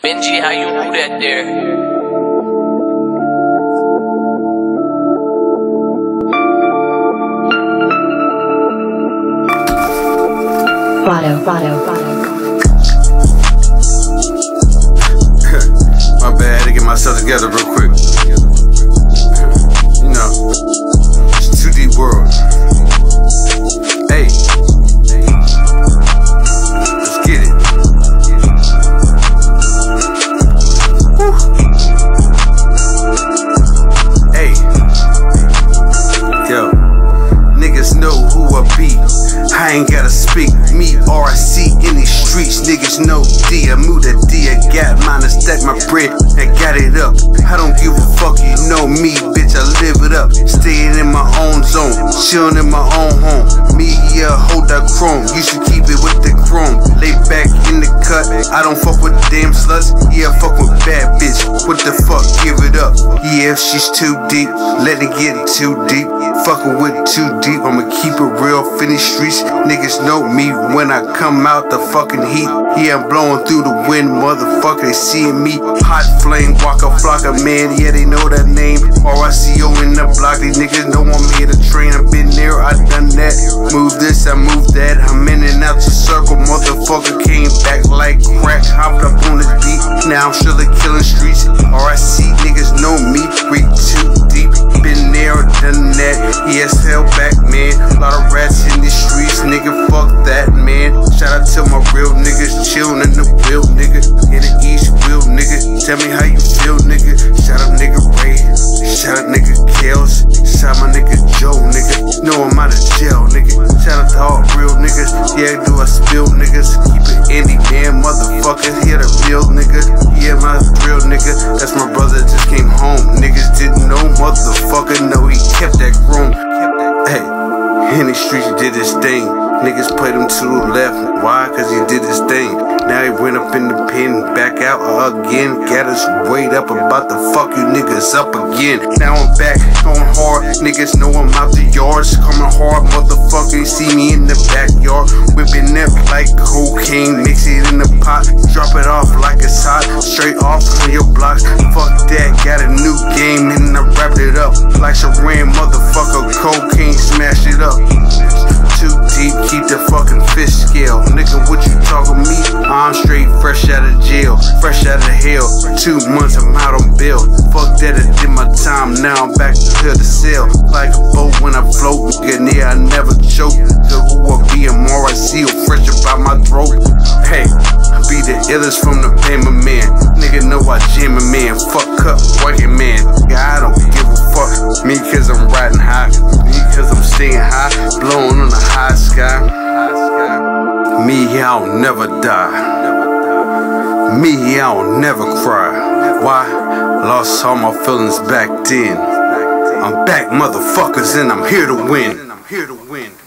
Benji, how you do that there? Rado. My bad, I had to get myself together real quick. You know, it's 2D world. Hey, let's get it. Woo. Hey, yo, niggas know who I be. I ain't gotta speak. Me RC in these streets, niggas know D. I moved a D, I got mine, I stack my bread and got it up. I don't give a fuck, you know me, bitch, I live it up. Staying in my own zone, chillin' in my own home. Me, yeah, hold that chrome, you should keep it with the chrome. Lay back in the cut, I don't fuck with damn sluts. Yeah, I fuck with bad bitch, what the fuck, give it up. Yeah, if she's too deep, let it get too deep. Fucking with too deep, I'ma keep it real, finish streets. Niggas know me when I come out the fucking heat. Yeah, I'm blowing through the wind, motherfucker, they seeing me. Hot flame, Waka Flocka, man, yeah, they know that name. RICO in the block, these niggas know I'm here to train. I've been there, I done that. Move this, I move that. I'm in and out the circle, motherfucker came back like crack. Hopped up on the beat, now I'm surely killing streets. RIC niggas know me, way too deep. Been there, done that. Yes, hell back, man. Lot of rats in the streets, nigga, fuck that, man. Shout out to my real niggas, chillin' in the wheel, nigga. In the East Wheel, nigga. Tell me how you feel, nigga. Shout out nigga Ray, shout out nigga Kales, shout out my nigga Joe, nigga. Know I'm out of jail, nigga. Shout out to all real niggas. Yeah, do I spill, niggas? Keep it indie, man, motherfuckers. Here the real nigga. Yeah, my real nigga. That's my brother that just came home. Niggas didn't know, motherfucker. No, he kept that grown. Hey, in the streets he did his thing. Niggas played him to the left. Why? Cause he did his thing. Now he went up in the pen, back out again. Got us weighed up, about to fuck you niggas up again. Now I'm back, going hard. Niggas know I'm out the yards. Coming hard, motherfucker. You see me in the backyard. Whipping up like cocaine. Mix it in the pot. Drop it off like it's hot. Straight off on your blocks. Fuck that, got a new game and I wrapped it up. Like Sharan, motherfucker. Cocaine, smash it up. Too deep, keep the fucking fish scale. Nigga, what you talking me? I'm straight fresh out of jail, fresh out of hell. 2 months I'm out on bail. Fuck that, I did my time, now I'm back to the cell. Like a boat when I float, nigga, yeah, I never choke. The who I be, I'm RIC, fresh about my throat. Hey, be the illest from the Bama man. Nigga know I jam a man, fuck up, working man. Yeah, I don't give a fuck. Me cause I'm riding high, me cause I'm staying high, blowing on the high sky. Me, I'll never die. Me, I'll never cry. Why? Lost all my feelings back then. I'm back, motherfuckers, and I'm here to win.